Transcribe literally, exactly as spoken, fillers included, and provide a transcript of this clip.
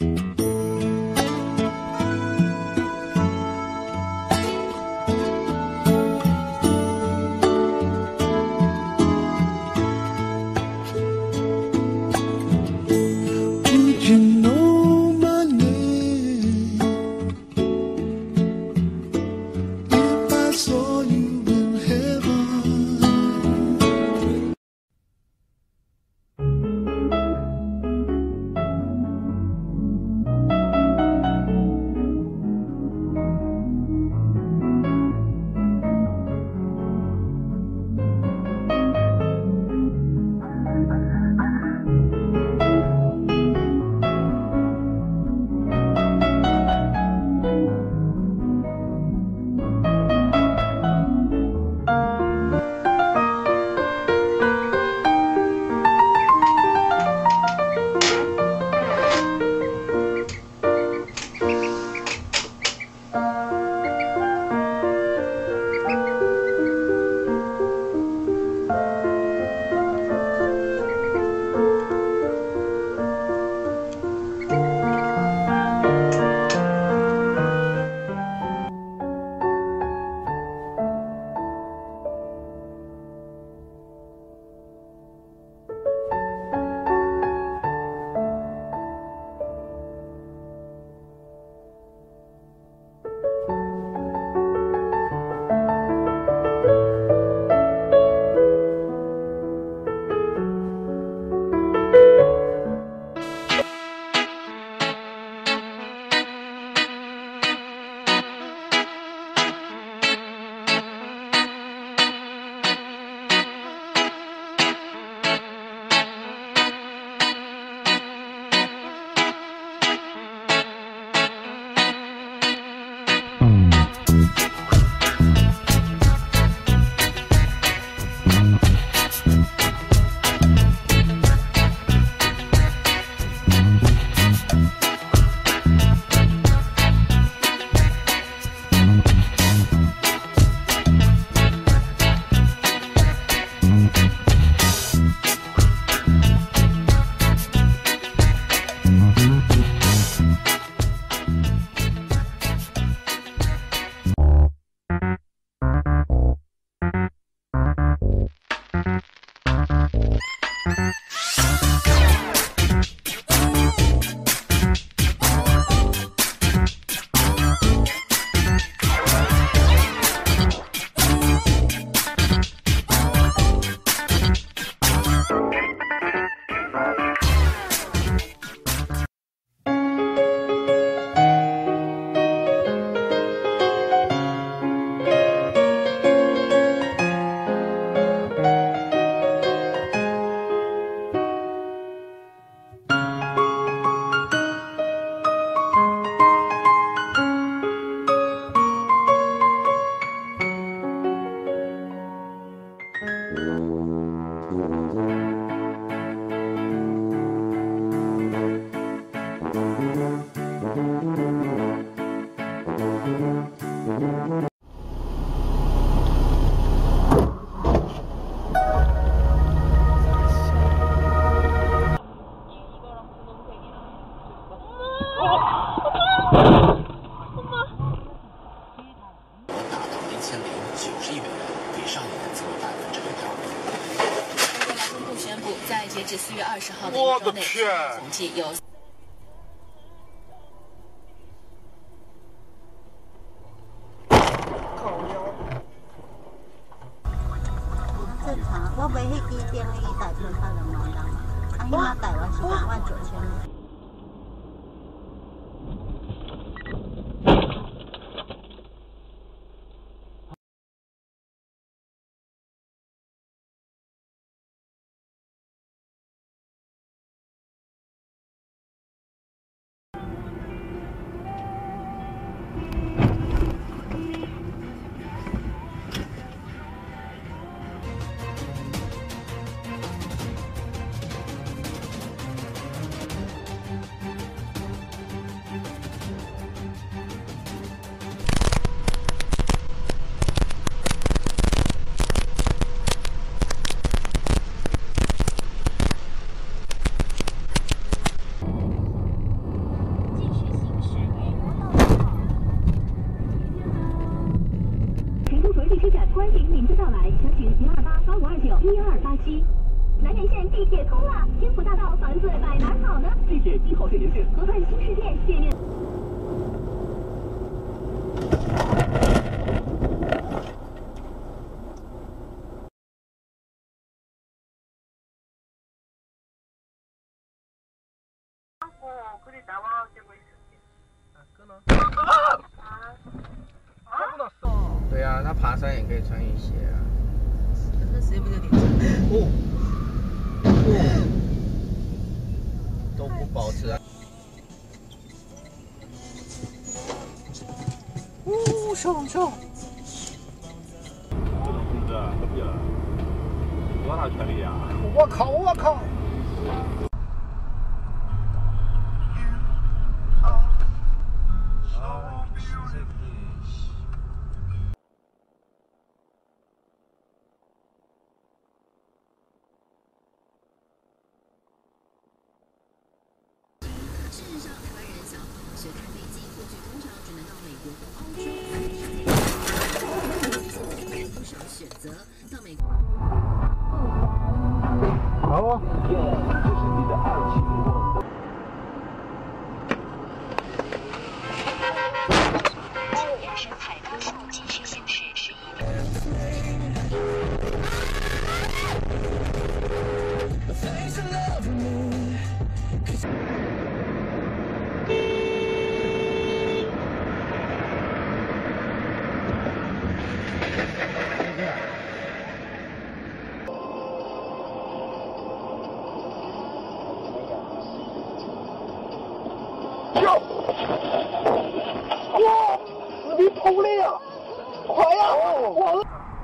截至四月二十号的我一周内， 的天！ 总计有。 正常，我买迄支电迄支大片拍两万人，啊，迄马台湾是两万九千。 七号线沿线河畔新世界店面。 对呀、啊，他爬山也可以穿雨鞋啊。 那谁不就顶着？ 哦哦，都不保持啊。哦，上上。 这种控制何必了？多大权力啊！ 我靠！我靠！ 事实上，台湾人想要好好学开飞机，过去通常只能到美国和欧洲才有时间。现在有不少选择，到美国。 好啊。 这是你的爱情网。 人生海拔数继续显示是一。 哟！哇！你跑了呀！快呀！完了！